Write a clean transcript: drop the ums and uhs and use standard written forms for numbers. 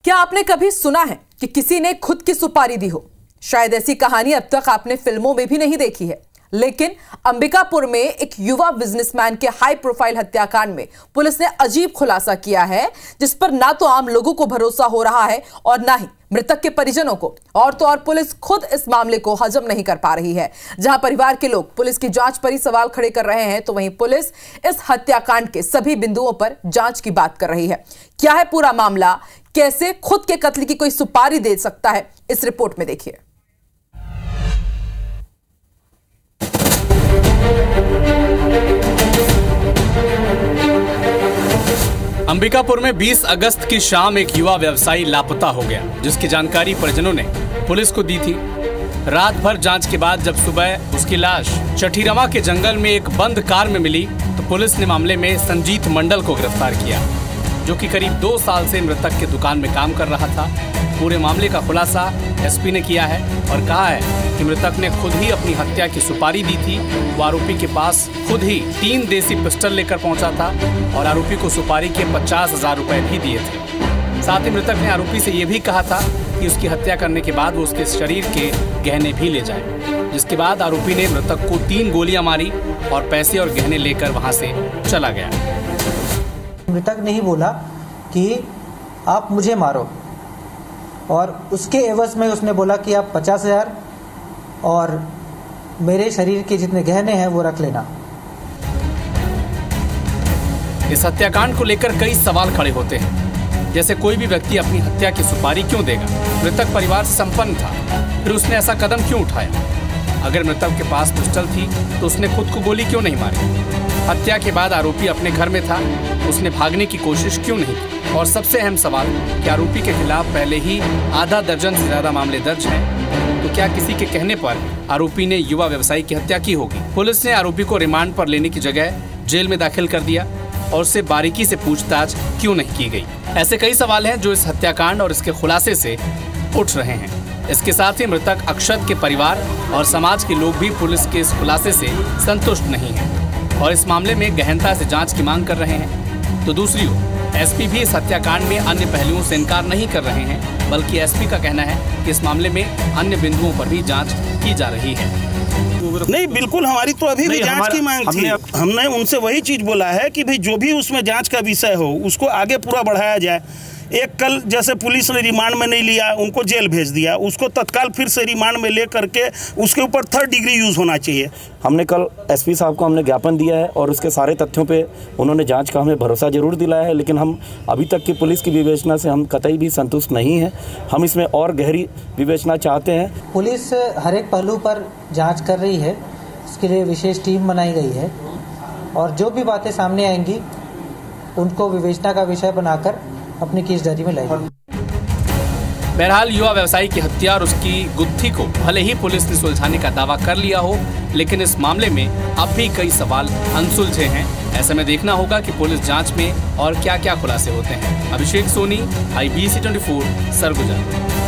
क्या आपने कभी सुना है कि किसी ने खुद की सुपारी दी हो? शायद ऐसी कहानी अब तक आपने फिल्मों में भी नहीं देखी है, लेकिन अंबिकापुर में एक युवा बिजनेसमैन के हाई प्रोफाइल हत्याकांड में पुलिस ने अजीब खुलासा किया है, जिस पर ना तो आम लोगों को भरोसा हो रहा है और ना ही मृतक के परिजनों को। और तो और पुलिस खुद इस मामले को हजम नहीं कर पा रही है। जहां परिवार के लोग पुलिस की जांच पर ही सवाल खड़े कर रहे हैं, तो वहीं पुलिस इस हत्याकांड के सभी बिंदुओं पर जांच की बात कर रही है। क्या है पूरा मामला, कैसे खुद के कत्ल की कोई सुपारी दे सकता है, इस रिपोर्ट में देखिए। अंबिकापुर में 20 अगस्त की शाम एक युवा व्यवसायी लापता हो गया, जिसकी जानकारी परिजनों ने पुलिस को दी थी। रात भर जांच के बाद जब सुबह उसकी लाश चठीरवा के जंगल में एक बंद कार में मिली, तो पुलिस ने मामले में संजीत मंडल को गिरफ्तार किया, जो कि करीब 2 साल से मृतक के दुकान में काम कर रहा था। पूरे मामले का खुलासा एसपी ने किया है और कहा है कि मृतक ने खुद ही अपनी हत्या की सुपारी दी थी। वो आरोपी के पास खुद ही 3 देसी पिस्टल लेकर पहुंचा था और आरोपी को सुपारी के 50,000 रुपए भी दिए थे। साथ ही मृतक ने आरोपी से ये भी कहा था कि उसकी हत्या करने के बाद वो उसके शरीर के गहने भी ले जाए, जिसके बाद आरोपी ने मृतक को 3 गोलियां मारी और पैसे और गहने लेकर वहां से चला गया। मृतक ने ही बोला कि आप मुझे मारो, और उसके एवज में उसने बोला कि आप 50,000 और मेरे शरीर के जितने गहने हैं वो रख लेना। इस हत्याकांड को लेकर कई सवाल खड़े होते हैं, जैसे कोई भी व्यक्ति अपनी हत्या की सुपारी क्यों देगा? मृतक परिवार से संपन्न था, फिर उसने ऐसा कदम क्यों उठाया? अगर मृतक के पास पिस्टल थी तो उसने खुद को गोली क्यों नहीं मारी? हत्या के बाद आरोपी अपने घर में था, उसने भागने की कोशिश क्यों नहीं की? और सबसे अहम सवाल कि आरोपी के खिलाफ पहले ही आधा दर्जन से ज्यादा मामले दर्ज हैं, तो क्या किसी के कहने पर आरोपी ने युवा व्यवसायी की हत्या की होगी? पुलिस ने आरोपी को रिमांड पर लेने की जगह जेल में दाखिल कर दिया और उससे बारीकी से पूछताछ क्यों नहीं की गई? ऐसे कई सवाल हैं जो इस हत्याकांड और इसके खुलासे से उठ रहे हैं। इसके साथ ही मृतक अक्षत के परिवार और समाज के लोग भी पुलिस के इस खुलासे से संतुष्ट नहीं हैं और इस मामले में गहनता से जांच की मांग कर रहे हैं। तो दूसरी ओर एसपी भी इस हत्याकांड में अन्य पहलुओं से इनकार नहीं कर रहे हैं, बल्कि एसपी का कहना है कि इस मामले में अन्य बिंदुओं पर भी जांच की जा रही है। नहीं, बिल्कुल हमारी तो अभी भी जांच की मांग थी। हमने उनसे वही चीज बोला है कि भाई जो भी उसमें जांच का विषय हो उसको आगे पूरा बढ़ाया जाए। एक कल जैसे पुलिस ने रिमांड में नहीं लिया, उनको जेल भेज दिया, उसको तत्काल फिर से रिमांड में ले करके उसके ऊपर 3rd डिग्री यूज होना चाहिए। हमने कल एसपी साहब को हमने ज्ञापन दिया है और उसके सारे तथ्यों पे उन्होंने जांच का हमें भरोसा जरूर दिलाया है, लेकिन हम अभी तक की पुलिस की विवेचना से हम कतई भी संतुष्ट नहीं हैं। हम इसमें और गहरी विवेचना चाहते हैं। पुलिस हर एक पहलू पर जाँच कर रही है, इसके लिए विशेष टीम बनाई गई है और जो भी बातें सामने आएंगी उनको विवेचना का विषय बनाकर अपनी केस डायरी में लाएगी। बहरहाल युवा व्यवसायी की हत्या और उसकी गुत्थी को भले ही पुलिस ने सुलझाने का दावा कर लिया हो, लेकिन इस मामले में अब भी कई सवाल अनसुलझे हैं। ऐसे में देखना होगा कि पुलिस जांच में और क्या क्या खुलासे होते हैं। अभिषेक सोनी, IBC 24, सरगुजा।